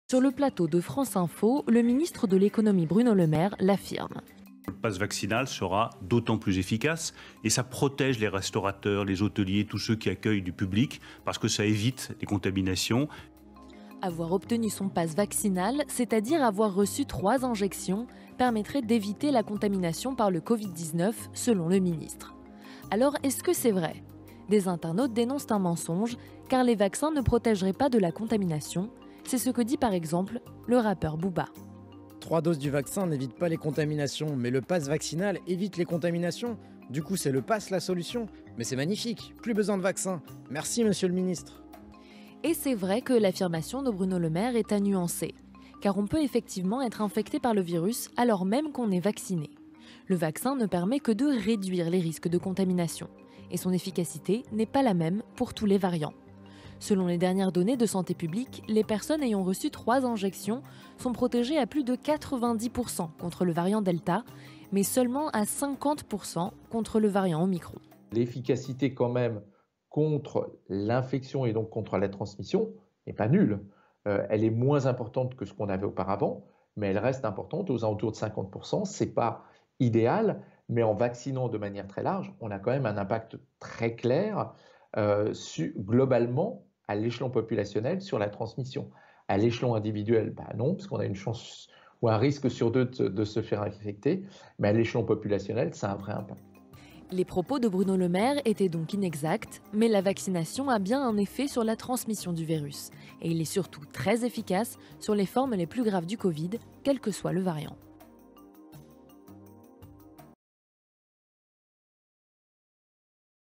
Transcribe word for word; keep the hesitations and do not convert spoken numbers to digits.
Sur le plateau de France Info, le ministre de l'économie Bruno Le Maire l'affirme. Le pass vaccinal sera d'autant plus efficace et ça protège les restaurateurs, les hôteliers, tous ceux qui accueillent du public parce que ça évite les contaminations. Avoir obtenu son pass vaccinal, c'est-à-dire avoir reçu trois injections, permettrait d'éviter la contamination par le Covid dix-neuf, selon le ministre. Alors, est-ce que c'est vrai ? Des internautes dénoncent un mensonge, car les vaccins ne protégeraient pas de la contamination. C'est ce que dit par exemple le rappeur Booba. Trois doses du vaccin n'évitent pas les contaminations, mais le pass vaccinal évite les contaminations. Du coup, c'est le pass la solution. Mais c'est magnifique, plus besoin de vaccin. Merci, monsieur le ministre. Et c'est vrai que l'affirmation de Bruno Le Maire est à nuancer, car on peut effectivement être infecté par le virus alors même qu'on est vacciné. Le vaccin ne permet que de réduire les risques de contamination, et son efficacité n'est pas la même pour tous les variants. Selon les dernières données de Santé publique, les personnes ayant reçu trois injections sont protégées à plus de quatre-vingt-dix pour cent contre le variant Delta, mais seulement à cinquante pour cent contre le variant Omicron. L'efficacité quand même contre l'infection et donc contre la transmission n'est pas nulle. Euh, elle est moins importante que ce qu'on avait auparavant, mais elle reste importante aux alentours de cinquante pour cent. Ce n'est pas idéal, mais en vaccinant de manière très large, on a quand même un impact très clair euh, sur, globalement à l'échelon populationnel sur la transmission. À l'échelon individuel, bah non, parce qu'on a une chance ou un risque sur deux de, de se faire infecter, mais à l'échelon populationnel, ça a un vrai impact. Les propos de Bruno Le Maire étaient donc inexacts, mais la vaccination a bien un effet sur la transmission du virus. Et il est surtout très efficace sur les formes les plus graves du Covid, quel que soit le variant.